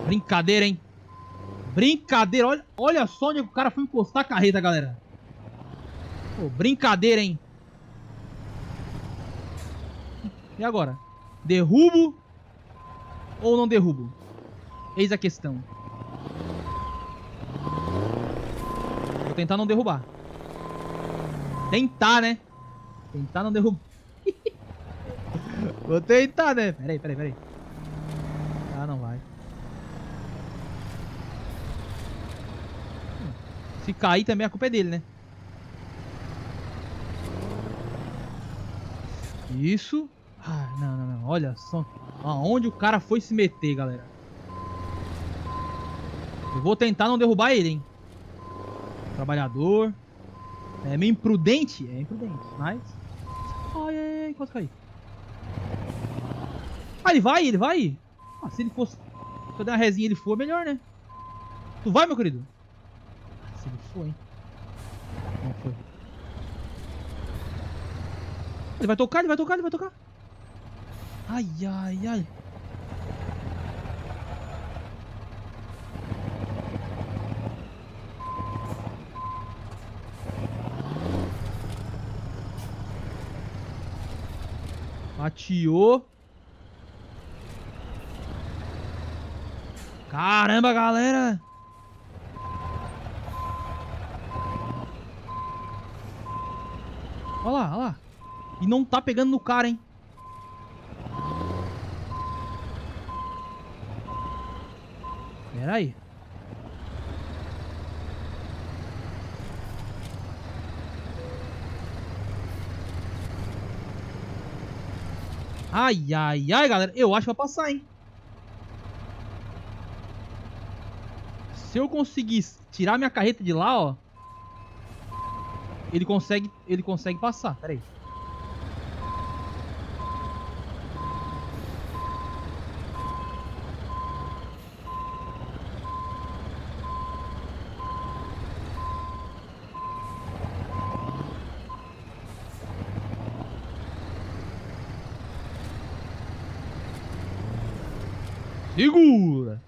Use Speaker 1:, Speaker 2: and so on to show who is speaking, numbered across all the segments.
Speaker 1: Brincadeira, hein? Brincadeira. Olha só onde o cara foi encostar a carreta, galera. Pô, brincadeira, hein? E agora? Derrubo ou não derrubo? Eis a questão. Vou tentar não derrubar. Tentar, né? Tentar não derrubar. Vou tentar, né? Peraí. Ah, não vai. Se cair também a culpa é dele, né? Isso. Ah, não. Olha só aonde o cara foi se meter, galera. Eu vou tentar não derrubar ele, hein? Trabalhador. É meio imprudente? É imprudente, mas... Ai, quase caí. Ah, ele vai? Ah, se ele fosse... Se eu der uma resinha e ele for, melhor, né? Tu vai, meu querido? Ah, se ele for, hein? Não foi. Ele vai tocar. Ai. Fatiou. Caramba, galera. Olha lá. E não tá pegando no cara, hein? Pera aí. Ai, galera. Eu acho que vai passar, hein? Se eu conseguir tirar minha carreta de lá, ó. Ele consegue passar. Pera aí. Segura!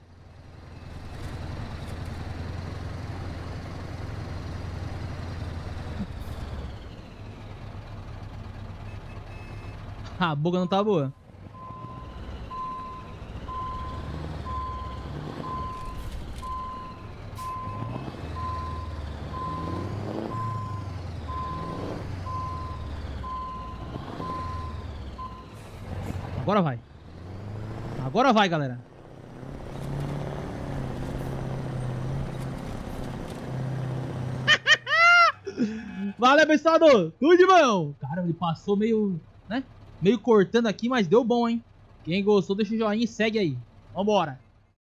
Speaker 1: A boca não tá boa. Agora vai. Agora vai, galera. Valeu, pessoal. Tudo de bom. Cara, ele passou meio, né? Meio cortando aqui, mas deu bom, hein? Quem gostou, deixa o joinha e segue aí. Vambora.